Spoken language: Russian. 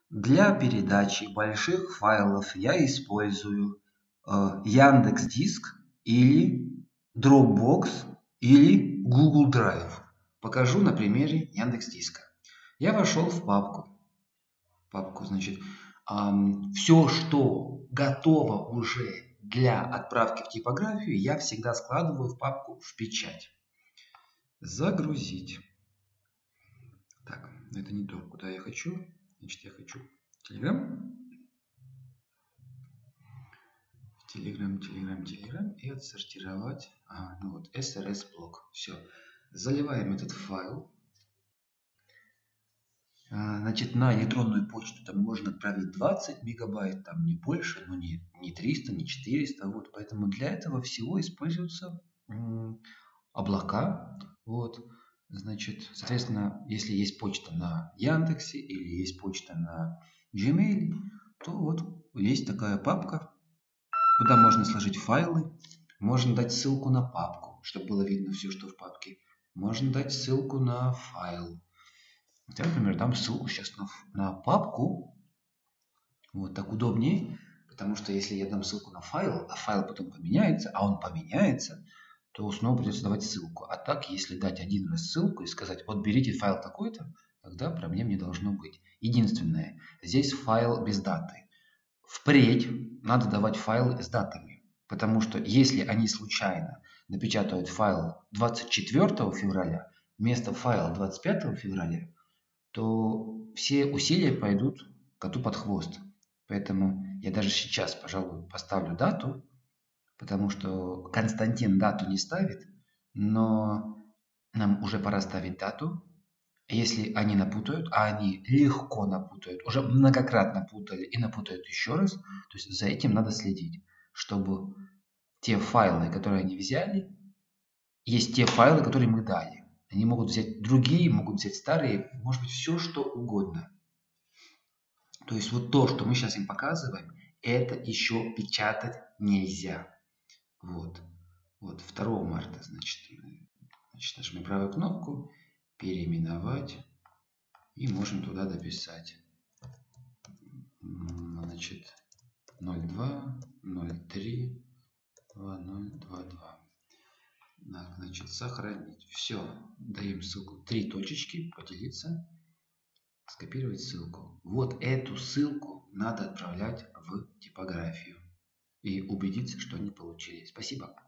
Для передачи больших файлов я использую Яндекс.Диск или Dropbox или Google Drive. Покажу на примере Яндекс.Диска. Я вошел в папку. Значит, все, что готово уже для отправки в типографию, я всегда складываю в папку в печать. Загрузить. Так, это не то, куда я хочу. Значит, я хочу Telegram. Telegram и отсортировать. Ну вот, SRS блок. Все. Заливаем этот файл. Значит, на электронную почту там можно отправить 20 мегабайт, там не больше, но не 300, не 400. Вот, поэтому для этого всего используются облака. Вот. Значит, соответственно, если есть почта на Яндексе или есть почта на Gmail, то вот есть такая папка, куда можно сложить файлы. Можно дать ссылку на папку, чтобы было видно все, что в папке. Можно дать ссылку на файл. Я, например, дам ссылку сейчас на папку. Вот так удобнее, потому что если я дам ссылку на файл, а файл потом поменяется, а он поменяется, то снова придется давать ссылку. А так, если дать один раз ссылку и сказать, вот берите файл такой-то, тогда проблем не должно быть. Единственное, здесь файл без даты. Впредь надо давать файлы с датами, потому что если они случайно напечатают файл 24 февраля вместо файла 25 февраля, то все усилия пойдут коту под хвост. Поэтому я даже сейчас, пожалуй, поставлю дату, потому что Константин дату не ставит, но нам уже пора ставить дату. Если они напутают, а они легко напутают, уже многократно путали и напутают еще раз, то есть за этим надо следить, чтобы те файлы, которые они взяли, есть те файлы, которые мы дали. Они могут взять другие, могут взять старые, может быть, все, что угодно. То есть вот то, что мы сейчас им показываем, это еще печатать нельзя. Вот. Вот 2 марта, значит, нажмем правую кнопку, переименовать, и можем туда дописать. Значит, 02, 03, 2022. Значит, сохранить. Все. Даем ссылку. 3 точечки, поделиться, скопировать ссылку. Вот эту ссылку надо отправлять в типографию и убедиться, что они получили. Спасибо.